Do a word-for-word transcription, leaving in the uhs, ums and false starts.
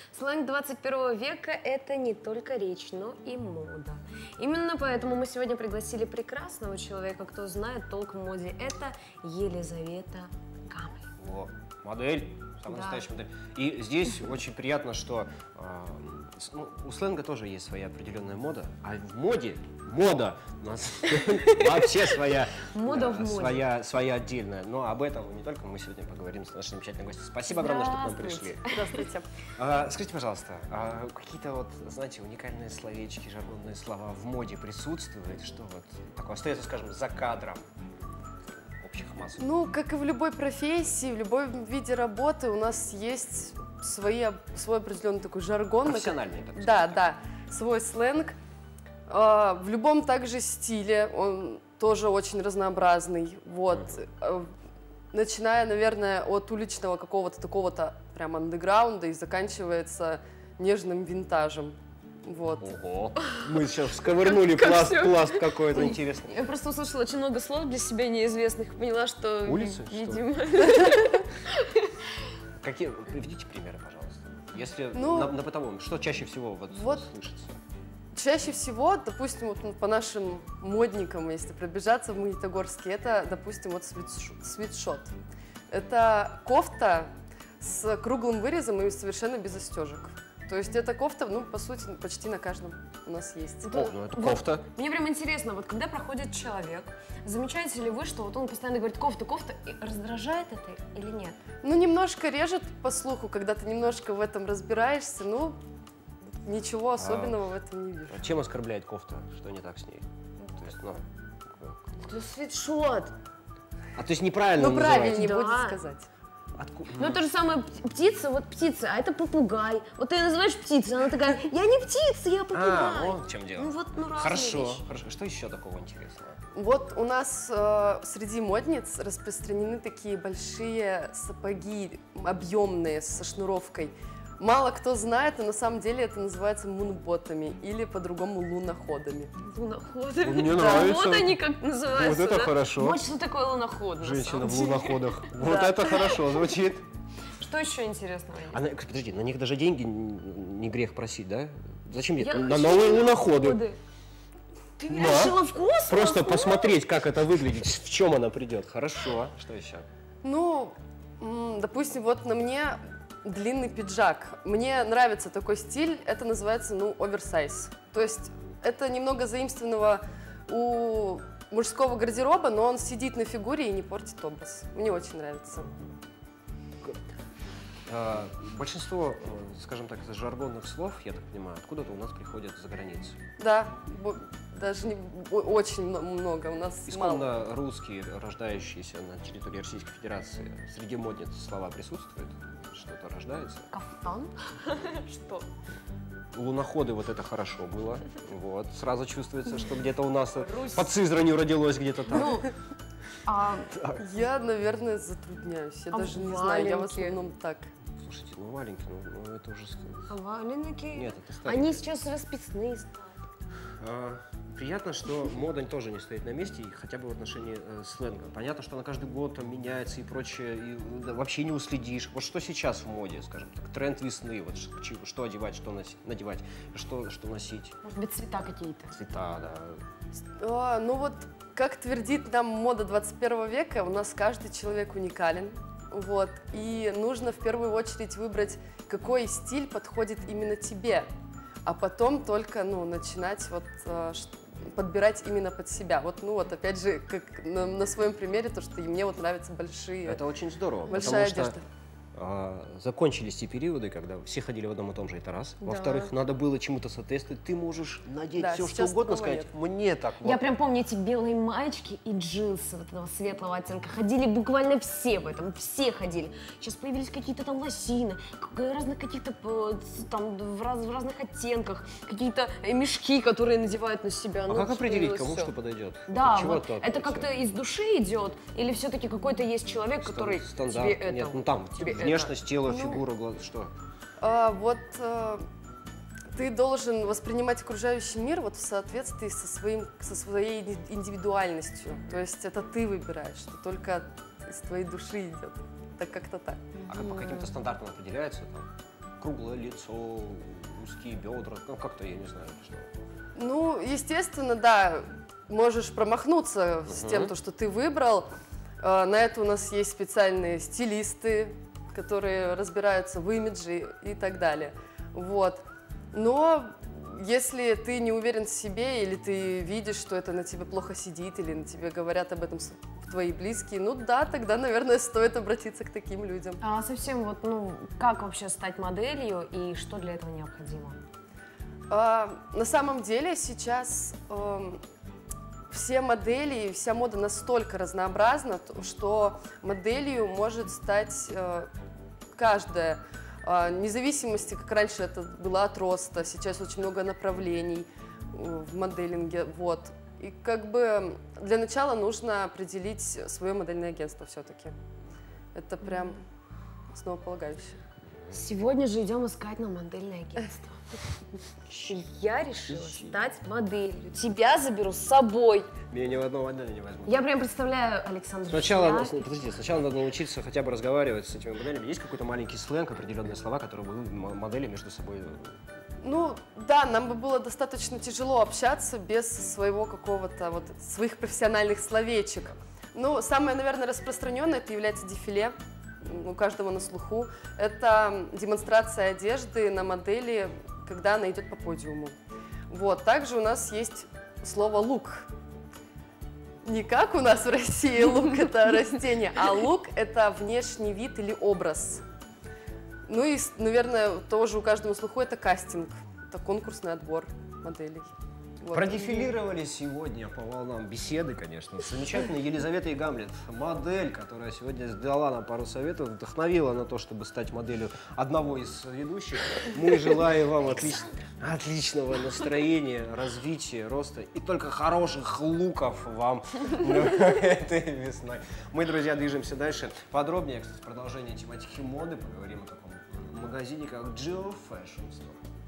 Сленг двадцать первого века – это не только речь, но и мода. Именно поэтому мы сегодня пригласили прекрасного человека, кто знает толк в моде. Это Елизавета Гамель. О, модель, самая да. настоящая модель. И здесь очень приятно, что э, ну, у сленга тоже есть своя определенная мода, а в моде мода у нас вообще своя, мода в моде. своя, своя отдельная. Но об этом не только мы сегодня поговорим с нашими замечательными гостями. Спасибо огромное, что к нам пришли. Здравствуйте. А, скажите, пожалуйста, а какие-то вот, знаете, уникальные словечки, жаргонные слова в моде присутствуют? Что вот такое остается, скажем, за кадром общих масс? Ну, как и в любой профессии, в любом виде работы у нас есть свои, свой определенный такой жаргон. Профессиональный, так Да, да, свой сленг. В любом также стиле, он тоже очень разнообразный, вот, mm-hmm. начиная, наверное, от уличного какого-то такого-то прям андеграунда и заканчивается нежным винтажем, вот. Ого, мы сейчас сковырнули пласт, пласт какой-то интересный. Я просто услышала очень много слов для себя неизвестных, поняла, что, улицы, видимо... Какие, приведите примеры, пожалуйста, если ну, на, на бытовом, что чаще всего вот, вот. слышится? Чаще всего, допустим, вот по нашим модникам, если пробежаться в Магнитогорске, это, допустим, вот свитшот. Это кофта с круглым вырезом и совершенно без застежек. То есть эта кофта, ну, по сути, почти на каждом у нас есть. О, ну это кофта. Вот, мне прям интересно, вот когда проходит человек, замечаете ли вы, что вот он постоянно говорит кофта, кофта, и раздражает это или нет? Ну, немножко режет по слуху, когда ты немножко в этом разбираешься, ну, ничего особенного а, в этом не вижу. Чем оскорбляет кофта? Что не так с ней? То есть, ну... Это свитшот. А то есть неправильно Ну, правильнее да. будет сказать. Откуда? Ну, то же самое птица, вот птица, а это попугай. Вот ты ее называешь птицей, она такая, я не птица, я попугай. А, вот в чем дело. Ну, вот, ну, хорошо, вещи. хорошо. Что еще такого интересного? Вот у нас э, среди модниц распространены такие большие сапоги, объемные, со шнуровкой. Мало кто знает, но на самом деле это называется мунботами или по-другому луноходами. Луноходами? Мне да, нравится. Вот они как называются. Вот это да? хорошо. Вот что такое луноход. Женщина в луноходах. Вот это хорошо звучит. Что еще интересного? А, подожди, на них даже деньги не грех просить, да? Зачем мне? Я На новые луноходы. Ты решила в космос? Просто посмотреть, как это выглядит, в чем она придет. Хорошо. Что еще? Ну, допустим, вот на мне длинный пиджак. Мне нравится такой стиль, это называется, ну, оверсайз. То есть это немного заимствованного у мужского гардероба, но он сидит на фигуре и не портит образ. Мне очень нравится. Большинство, скажем так, жаргонных слов, я так понимаю, откуда-то у нас приходят за границу. Да, даже не, очень много, у нас Исконно мало. Русские, рождающиеся на территории Российской Федерации, среди модниц слова присутствуют? Что-то рождается? Кафтан? Что? Луноходы, вот это хорошо было. Вот, сразу чувствуется, что где-то у нас под Сызранью родилось где-то там. Ну, а... Я, наверное, затрудняюсь. Я а даже не валенки? знаю, я в основном так. Слушайте, ну валенки, ну, ну это уже... А валенки? Нет, это старенькое. Они сейчас расписные стали. А, приятно, что мода тоже не стоит на месте, и хотя бы в отношении э, сленга. Понятно, что она каждый год там меняется и прочее, и да, вообще не уследишь. Вот что сейчас в моде, скажем так, тренд весны, вот что, что одевать, что носить, надевать, что, что носить. Может быть, цвета какие-то? Цвета, да. А, ну вот, как твердит нам мода двадцать первого века, у нас каждый человек уникален. Вот, и нужно в первую очередь выбрать, какой стиль подходит именно тебе, а потом только, ну, начинать вот э, подбирать именно под себя. Вот, ну вот, опять же, как на, на своем примере, то, что и мне вот нравятся большие, Это очень здорово, большая потому одежда. что а, закончились те периоды, когда все ходили в одном и том же, это раз. Да. Во-вторых, надо было чему-то соответствовать. Ты можешь надеть Да, все, что сейчас угодно, такого сказать, мне так вот. Я прям помню эти белые маечки и джинсы вот этого светлого оттенка. Ходили буквально все в этом, все ходили. Сейчас появились какие-то там лосины, разных каких-то там в, раз, в разных оттенках, какие-то мешки, которые надевают на себя. А ну, как определить, кому все. что подойдет? Да, Чего вот это как-то из души идет, или все-таки какой-то есть человек, который Стандарт. тебе это... Нет, ну там тебе внешность, это. тело, Ну, фигура, глаз, что? А, вот э, ты должен воспринимать окружающий мир вот в соответствии со, своим, со своей индивидуальностью. То есть это ты выбираешь, что только из твоей души идет. Так как-то так. А как по каким-то стандартам определяется? Там? круглое лицо, узкие бедра, ну как-то, я не знаю, что. Ну, естественно, да, можешь промахнуться с тем, то, что ты выбрал. Э, На это у нас есть специальные стилисты, которые разбираются в имидже и так далее. Вот. Но если ты не уверен в себе, или ты видишь, что это на тебе плохо сидит, или на тебе говорят об этом с- твои близкие, ну да, тогда, наверное, стоит обратиться к таким людям. А совсем вот, ну, как вообще стать моделью и что для этого необходимо? А, на самом деле сейчас эм, все модели и вся мода настолько разнообразна, т- что моделью может стать э, каждая. А, вне зависимости, как раньше это было от роста, сейчас очень много направлений э, в моделинге. Вот. И как бы для начала нужно определить свое модельное агентство все-таки. Это прям основополагающее. Сегодня же идем искать нам модельное агентство. И я решила стать моделью. Тебя заберу с собой. Меня ни в одного модели не возьмут. Я прям представляю Александра. Сначала, я- ну, подождите, сначала надо научиться хотя бы разговаривать с этими моделями. Есть какой-то маленький сленг, определенные слова, которые бы м- модели между собой... Ну, да, нам бы было достаточно тяжело общаться без своего какого-то, вот, своих профессиональных словечек. Ну, самое, наверное, распространенное это является дефиле, м, у каждого на слуху. Это демонстрация одежды на модели, когда она идет по подиуму. Вот, также у нас есть слово «лук». Не как у нас в России лук – это растение, а лук – это внешний вид или образ. Ну и, с- наверное, тоже у каждого на слуху это кастинг, это конкурсный отбор моделей. Вот. Продефилировали сегодня по волнам беседы, конечно, с замечательной Елизаветой Гамлет, модель, которая сегодня дала нам пару советов, вдохновила на то, чтобы стать моделью одного из ведущих. Мы желаем вам отлич- отличного настроения, развития, роста и только хороших луков вам этой весной. Мы, друзья, движемся дальше. Подробнее, кстати, продолжение тематики моды, поговорим о таком магазине, как Geo Fashion Store.